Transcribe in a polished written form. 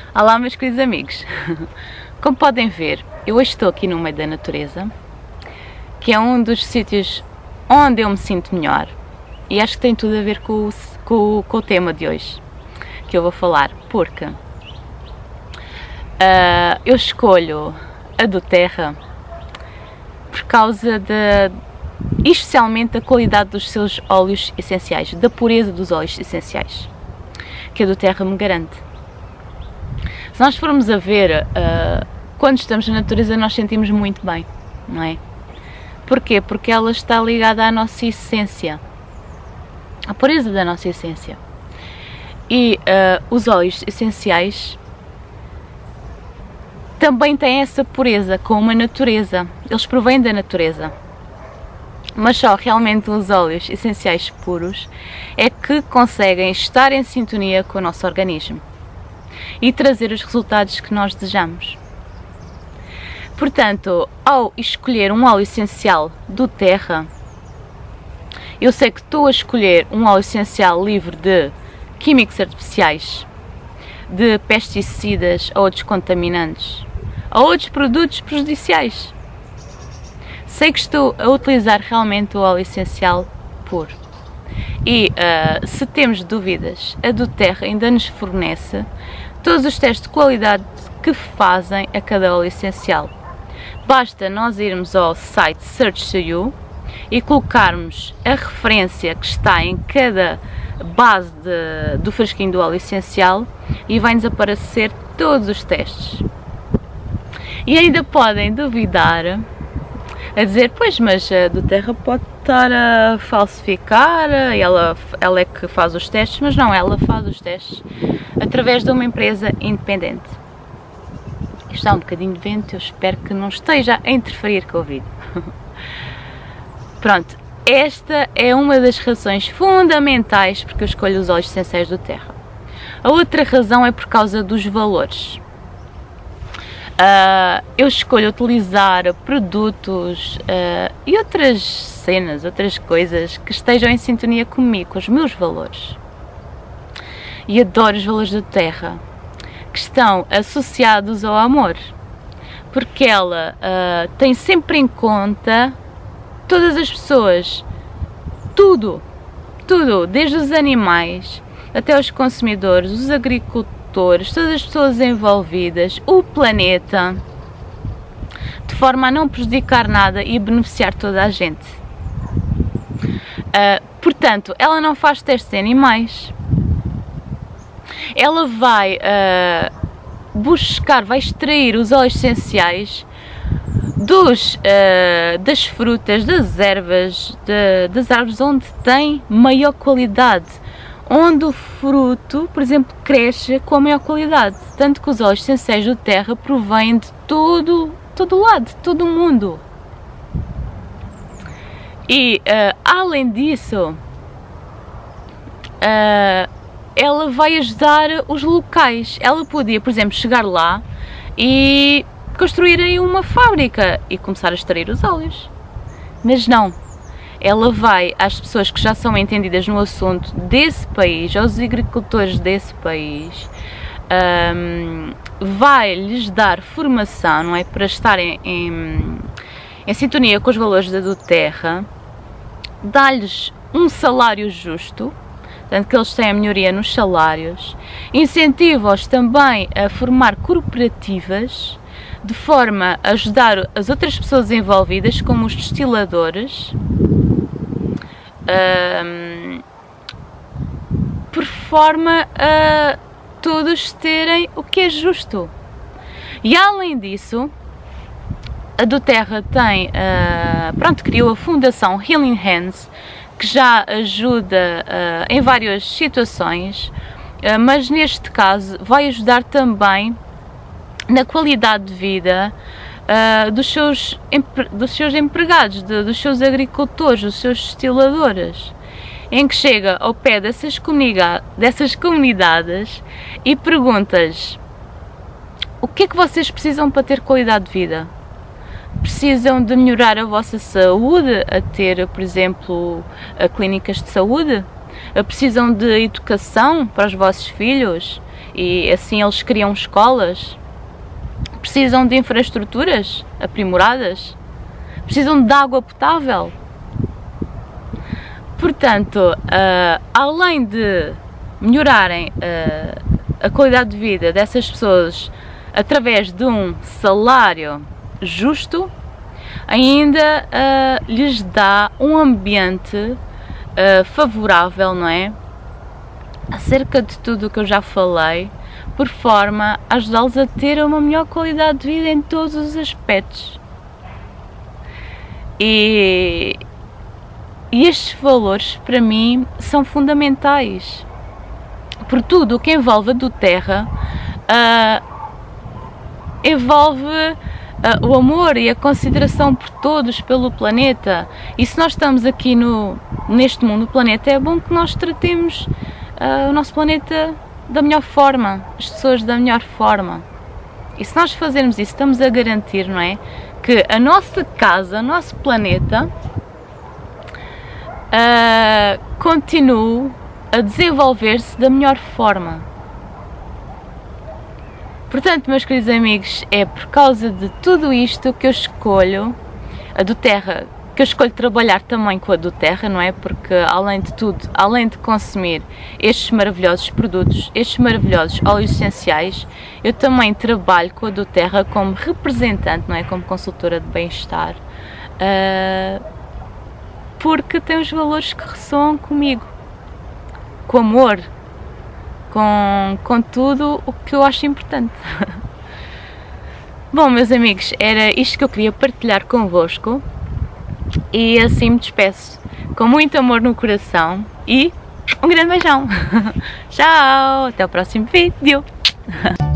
Olá, meus queridos amigos. Como podem ver, eu hoje estou aqui no meio da natureza, que é um dos sítios onde eu me sinto melhor, e acho que tem tudo a ver com o tema de hoje que eu vou falar, porque eu escolho a do Terra por causa especialmente da qualidade dos seus óleos essenciais, da pureza dos óleos essenciais que a do Terra me garante. Se nós formos a ver, quando estamos na natureza nós sentimos muito bem, não é? Porquê? Porque ela está ligada à nossa essência, à pureza da nossa essência. E os óleos essenciais também têm essa pureza, como a natureza. Eles provêm da natureza. Mas só realmente os óleos essenciais puros é que conseguem estar em sintonia com o nosso organismo e trazer os resultados que nós desejamos. Portanto, ao escolher um óleo essencial do Terra, eu sei que estou a escolher um óleo essencial livre de químicos artificiais, de pesticidas ou outros contaminantes, ou outros produtos prejudiciais. Sei que estou a utilizar realmente o óleo essencial puro. E se temos dúvidas, a do Terra ainda nos fornece todos os testes de qualidade que fazem a cada óleo essencial. Basta nós irmos ao site Search to You e colocarmos a referência que está em cada base do frasquinho do óleo essencial e vai-nos aparecer todos os testes. E ainda podem duvidar, a dizer, pois, mas a do Terra pode estar a falsificar, ela é que faz os testes, mas não, ela faz os testes através de uma empresa independente. Está um bocadinho de vento, eu espero que não esteja a interferir com o vídeo. Pronto, esta é uma das razões fundamentais porque eu escolho os óleos essenciais do Terra. A outra razão é por causa dos valores. Eu escolho utilizar produtos e outras cenas, outras coisas que estejam em sintonia comigo, com os meus valores. E adoro os valores da Terra, que estão associados ao amor, porque ela tem sempre em conta todas as pessoas, tudo, desde os animais até os consumidores, os agricultores, todas as pessoas envolvidas, o planeta, de forma a não prejudicar nada e beneficiar toda a gente. Portanto, ela não faz testes em animais. Ela vai vai extrair os óleos essenciais das frutas, das ervas, das árvores onde tem maior qualidade, onde o fruto, por exemplo, cresce com a maior qualidade. Tanto que os óleos essenciais do Terra provêm de todo lado, de todo o mundo. E além disso, ela vai ajudar os locais. Ela podia, por exemplo, chegar lá e construir aí uma fábrica e começar a extrair os óleos. Mas não. Ela vai às pessoas que já são entendidas no assunto desse país, aos agricultores desse país, vai-lhes dar formação, não é? Para estarem em sintonia com os valores da do Terra, dá-lhes um salário justo, tanto que eles têm a melhoria nos salários, incentiva-os também a formar cooperativas, de forma a ajudar as outras pessoas envolvidas, como os destiladores, por forma a todos terem o que é justo. E além disso, a do Terra tem, criou a Fundação Healing Hands, que já ajuda em várias situações, mas neste caso vai ajudar também na qualidade de vida dos seus empregados, dos seus agricultores, dos seus destiladores, em que chega ao pé dessas comunidades e pergunta-lhes: o que é que vocês precisam para ter qualidade de vida? Precisam de melhorar a vossa saúde, a ter, por exemplo, clínicas de saúde? Precisam de educação para os vossos filhos e assim eles criam escolas? Precisam de infraestruturas aprimoradas? Precisam de água potável? Portanto, além de melhorarem a qualidade de vida dessas pessoas através de um salário justo, ainda lhes dá um ambiente favorável, não é? Acerca de tudo o que eu já falei, por forma a ajudá-los a ter uma melhor qualidade de vida em todos os aspectos. E estes valores, para mim, são fundamentais. Por tudo o que envolve a do Terra, envolve o amor e a consideração por todos pelo planeta. E se nós estamos aqui neste mundo, o planeta, é bom que nós tratemos o nosso planeta da melhor forma, as pessoas da melhor forma. E se nós fazermos isso, estamos a garantir, não é, que a nossa casa, o nosso planeta, continue a desenvolver-se da melhor forma. Portanto, meus queridos amigos, é por causa de tudo isto que eu escolho a do Terra, que eu escolho trabalhar também com a do Terra, não é? Porque, além de tudo, além de consumir estes maravilhosos produtos, estes maravilhosos óleos essenciais, eu também trabalho com a do Terra como representante, não é? Como consultora de bem-estar, porque tem os valores que ressoam comigo, com amor, com tudo o que eu acho importante. Bom, meus amigos, era isto que eu queria partilhar convosco e assim me despeço com muito amor no coração e um grande beijão. Tchau, até o próximo vídeo.